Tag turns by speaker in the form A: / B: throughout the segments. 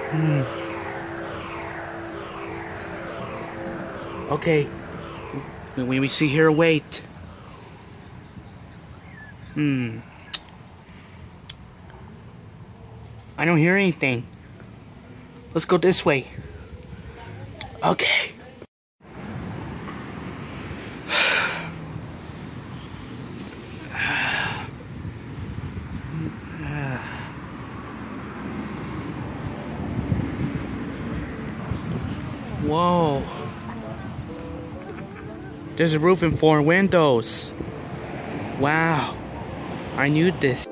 A: Okay. When we see here, wait. I don't hear anything. Let's go this way. Okay. Whoa. There's a roof and 4 windows. Wow. I knew this.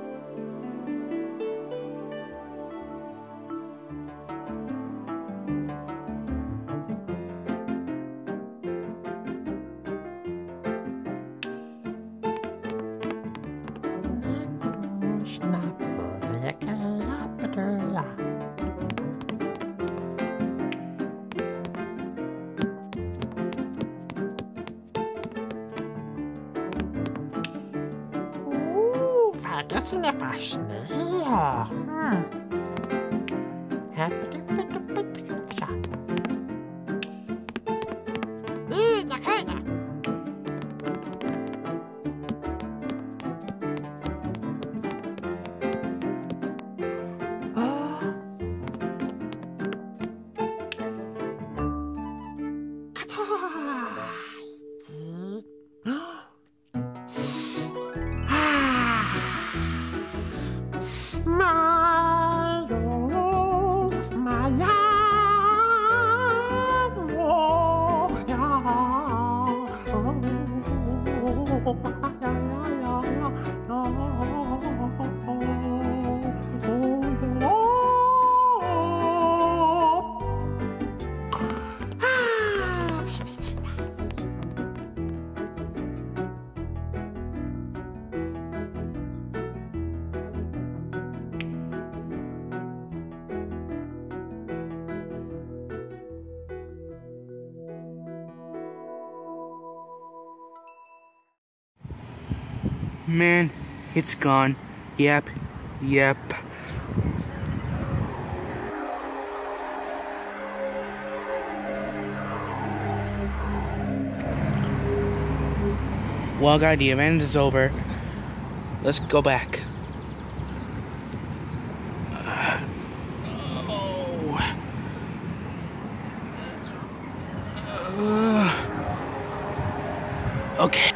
B: Das ist etwas schneller. Na keiner.
A: Man, it's gone. Yep. Well, guys, the event is over. Let's go back. Okay.